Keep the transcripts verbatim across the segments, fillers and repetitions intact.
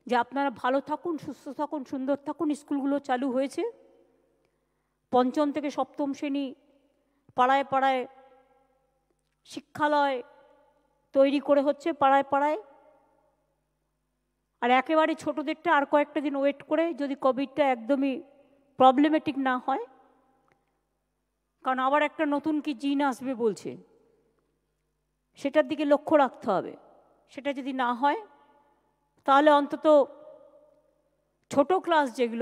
যে আপনারা ভালো থাকুন, সুস্থ থাকুন, সুন্দর থাকুন। স্কুলগুলো চালু হয়েছে, পঞ্চম থেকে সপ্তম শ্রেণী পাড়ায় পাড়ায় শিক্ষালয় তৈরি করে হচ্ছে পাড়ায় পাড়ায়। আর একেবারে ছোটোদেরটা আর কয়েকটা দিন ওয়েট করে, যদি কোভিডটা একদমই প্রবলেমেটিক না হয়, কারণ আবার একটা নতুন কি জিন আসবে বলছে, সেটার দিকে লক্ষ্য রাখতে হবে। সেটা যদি না হয় তাহলে অন্তত ছোট ক্লাস যেগুলো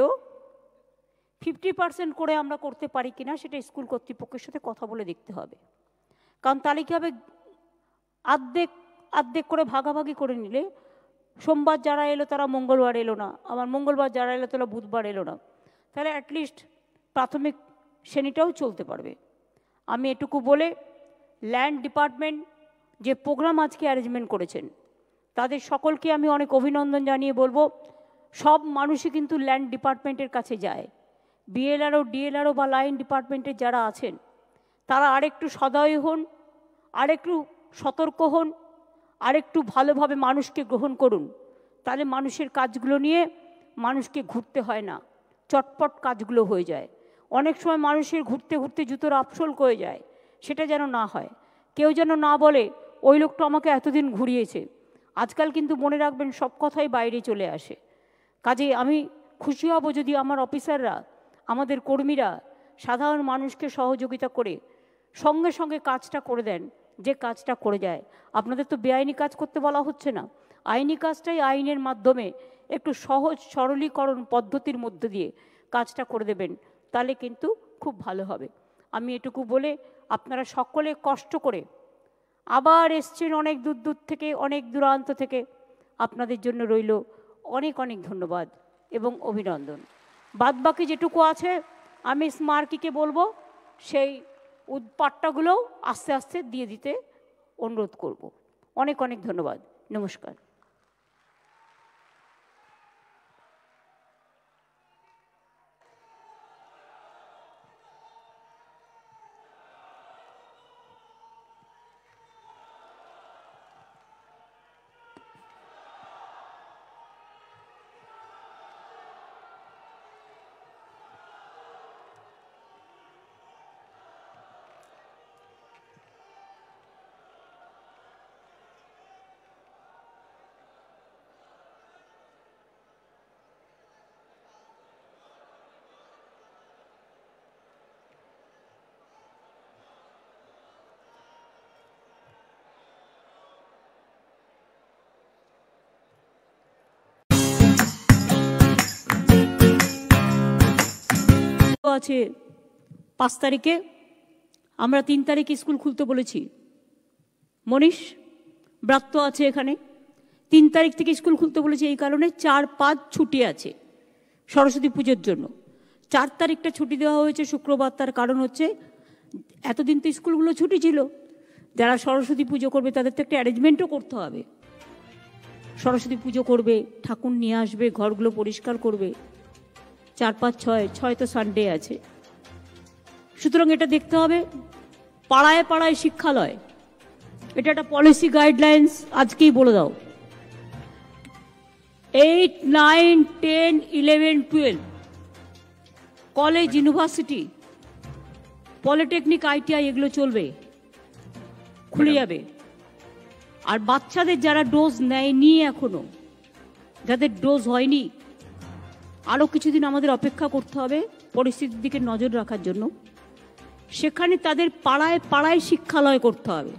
ফিফটি পার্সেন্ট করে আমরা করতে পারি কিনা সেটা স্কুল কর্তৃপক্ষের সাথে কথা বলে দেখতে হবে। কারণ তাহলে কী হবে, আর্ধেক আর্ধেক করে ভাগাভাগি করে নিলে সোমবার যারা এলো তারা মঙ্গলবার এলো না, আবার মঙ্গলবার যারা এলো তারা বুধবার এলো না, তাহলে অ্যাটলিস্ট প্রাথমিক শ্রেণীটাও চলতে পারবে। আমি এটুকু বলে ল্যান্ড ডিপার্টমেন্ট যে প্রোগ্রাম আজকে অ্যারেঞ্জমেন্ট করেছেন তাদের সকলকে আমি অনেক অভিনন্দন জানিয়ে বলবো, সব মানুষই কিন্তু ল্যান্ড ডিপার্টমেন্টের কাছে যায়। বিএলআরও ডিএলআরও বা লাইন ডিপার্টমেন্টের যারা আছেন তারা আরেকটু সদয় হন, আরেকটু সতর্ক হন, আরেকটু ভালোভাবে মানুষকে গ্রহণ করুন। তাহলে মানুষের কাজগুলো নিয়ে মানুষকে ঘুরতে হয় না, চটপট কাজগুলো হয়ে যায়। অনেক সময় মানুষের ঘুরতে ঘুরতে জুতোর আপসোল হয়ে যায়, সেটা যেন না হয়। কেউ যেন না বলে ওই লোকটা আমাকে এতদিন ঘুরিয়েছে। আজকাল কিন্তু মনে রাখবেন সব কথাই বাইরে চলে আসে। কাজেই আমি খুশি হব যদি আমার অফিসাররা, আমাদের কর্মীরা সাধারণ মানুষকে সহযোগিতা করে সঙ্গে সঙ্গে কাজটা করে দেন, যে কাজটা করে যায়। আপনাদের তো বেআইনি কাজ করতে বলা হচ্ছে না, আইনি কাজটাই আইনের মাধ্যমে একটু সহজ সরলীকরণ পদ্ধতির মধ্য দিয়ে কাজটা করে দেবেন, তাহলে কিন্তু খুব ভালো হবে। আমি এটুকু বলে আপনারা সকলে কষ্ট করে আবার এসছেন অনেক দূর দূর থেকে, অনেক দূরান্ত থেকে, আপনাদের জন্য রইল অনেক অনেক ধন্যবাদ এবং অভিনন্দন। বাদবাকি যেটুকু আছে আমি স্মারকীকে বলবো সেই উৎপাট্টাগুলোও আস্তে আস্তে দিয়ে দিতে অনুরোধ করব। অনেক অনেক ধন্যবাদ, নমস্কার। আছে পাঁচ তারিখে, আমরা তিন তারিখে স্কুল খুলতে বলেছি। মনীষ ব্রাত্য আছে এখানে, তিন তারিখ থেকে স্কুল খুলতে বলেছি এই কারণে, চার পাঁচ ছুটি আছে সরস্বতী পুজোর জন্য। চার তারিখটা ছুটি দেওয়া হয়েছে শুক্রবার, তার কারণ হচ্ছে এতদিন তো স্কুলগুলো ছুটি ছিল, যারা সরস্বতী পুজো করবে তাদের তো একটা অ্যারেঞ্জমেন্টও করতে হবে। সরস্বতী পুজো করবে, ঠাকুর নিয়ে আসবে, ঘরগুলো পরিষ্কার করবে। চার পাঁচ ছয় ছয় তো সানডে আছে, সুতরাং এটা দেখতে হবে। পাড়ায় পাড়ায় শিক্ষালয়, এটা একটা পলিসি গাইডলাইন্স আজকেই বলে দাও। Eight nine ten eleven twelve college, university, polytechnic, ITI এগুলো চলবে, খুলে যাবে। আর বাচ্চাদের যারা ডোজ নেয়নি এখনো, যাদের ডোজ হয়নি, আরও কিছুদিন আমাদের অপেক্ষা করতে হবে পরিস্থিতির দিকে নজর রাখার জন্য। সেখানে তাদের পাড়ায় পাড়ায় শিক্ষালয় করতে হবে।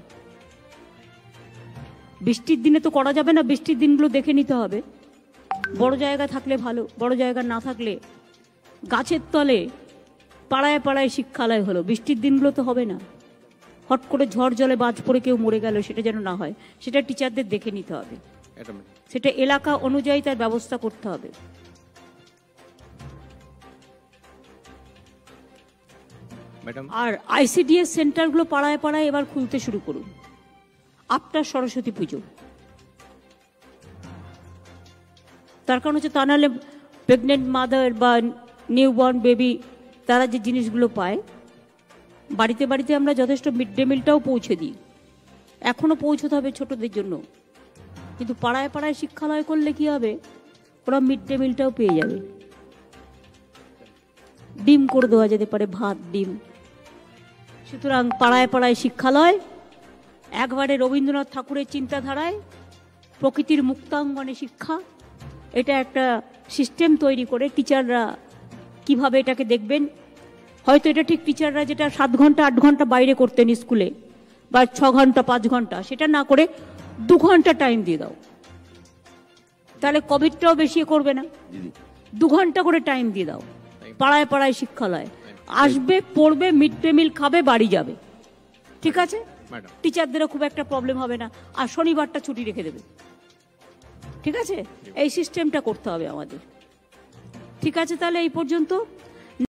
বৃষ্টির দিনে তো করা যাবে না, বৃষ্টির দিনগুলো দেখে নিতে হবে। বড় জায়গা থাকলে ভালো, বড় জায়গা না থাকলে গাছের তলে পাড়ায় পাড়ায় শিক্ষালয় হলো। বৃষ্টির দিনগুলো তো হবে না, হট করে ঝড় জলে বাজ পড়ে কেউ মরে গেল, সেটা যেন না হয়, সেটা টিচারদের দেখে নিতে হবে। সেটা এলাকা অনুযায়ী তার ব্যবস্থা করতে হবে। আর আইসিডিএস সেন্টারগুলো পাড়ায় পাড়ায় এবার খুলতে শুরু করুন আফটার সরস্বতী পুজো। তার কারণ হচ্ছে তা নাহলে প্রেগনেন্ট মাদার বা নিউবর্ন বেবি তারা যে জিনিসগুলো পায়, বাড়িতে বাড়িতে আমরা যথেষ্ট মিড ডে মিলটাও পৌঁছে দিই, এখনও পৌঁছতে হবে ছোটদের জন্য। কিন্তু পাড়ায় পাড়ায় শিক্ষালয় করলে কি হবে, ওরা মিড ডে মিলটাও পেয়ে যাবে। ডিম করে দেওয়া যেতে পারে, ভাত ডিম। সুতরাং পাড়ায় পাড়ায় শিক্ষালয়, একবারে রবীন্দ্রনাথ ঠাকুরের চিন্তাধারায় প্রকৃতির মুক্তাঙ্গনে শিক্ষা, এটা একটা সিস্টেম তৈরি করে টিচাররা কিভাবে এটাকে দেখবেন। হয়তো এটা ঠিক টিচাররা যেটা সাত ঘন্টা আট ঘন্টা বাইরে করতেন স্কুলে, বা ছ ঘন্টা পাঁচ ঘন্টা, সেটা না করে দু ঘন্টা টাইম দিয়ে দাও, তাহলে কোভিডটাও বেশি করবে না। দু ঘন্টা করে টাইম দিয়ে দাও, পাড়ায় পাড়ায় শিক্ষালয় আসবে, পড়বে, মিড ডে মিল খাবে, বাড়ি যাবে। ঠিক আছে, টিচারদেরও খুব একটা প্রবলেম হবে না, আর শনিবারটা ছুটি রেখে দেবে। ঠিক আছে, এই সিস্টেমটা করতে হবে আমাদের। ঠিক আছে, তাহলে এই পর্যন্ত।